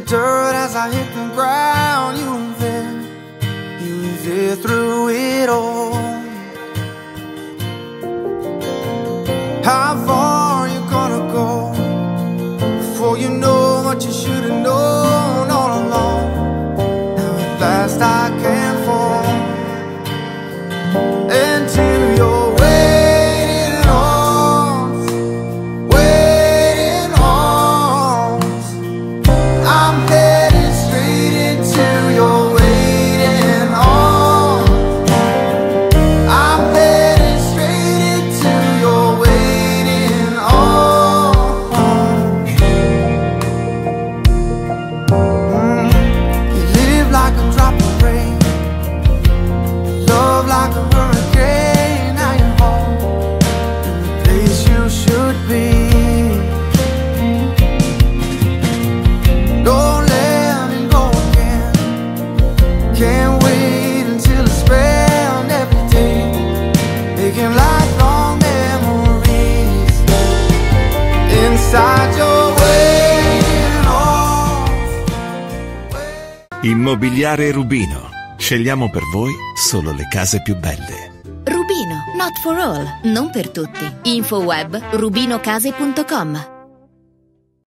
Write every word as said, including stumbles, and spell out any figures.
dirt as I hit the ground. You were there, you were there through it all. How far you gonna go before you know what you should have known all along? Now at last I can fall into your waiting arms, waiting arms. I'm headed straight into your waiting arms. I'm headed straight into your waiting arms. Mm. You live like a drop of rain, love like a hurricane. Now you're home, in the place you should be. Don't let me go again. Can't wait until I spend every day making lifelong memories inside your waiting arms. Immobiliare Rubino. Scegliamo per voi solo le case più belle. Rubino, not for all, non per tutti. Info web rubinocase punto com.